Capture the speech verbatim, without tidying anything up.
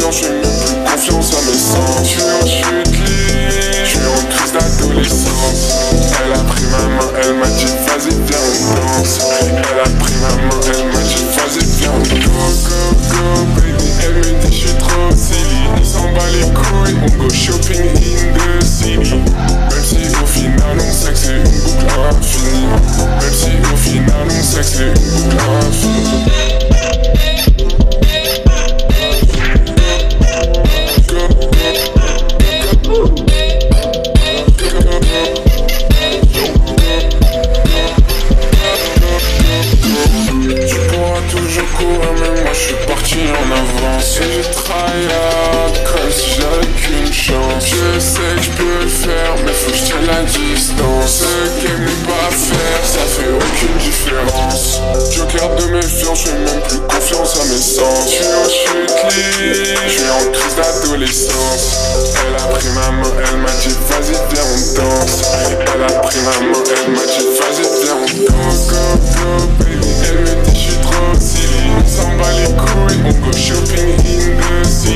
méfiant, je fais même plus confiance à mes sens. Je suis en chute libre, je suis en crise d'adolescence. Elle a pris ma main, elle m'a dit vas-y viens on danse. Elle a pris ma main, elle m'a dit vas-y viens on go go go baby. Elle me dit je suis trop silly. On s'en bat les couilles, on go shopping in the city. Même si au final on sait que c'est une boucle infinie. Même si au final on sait que c'est une boucle infinie. En avance, et je tryhard comme si j'avais qu'une chance. Je sais que je peux le faire, mais faut que je tienne la distance. Ce game n'est pas à faire, ça fait aucune différence. Joker de méfiance, je fais même plus confiance à mes sens. Je suis en chute libre, je suis en crise d'adolescence. Elle a pris ma main, elle m'a dit vas-y viens on danse. Elle a pris ma main, elle m'a dit vas-y viens on danse. Go go baby, elle me dit je suis trop silly. On s'en bat les couilles, on go shopping in the city.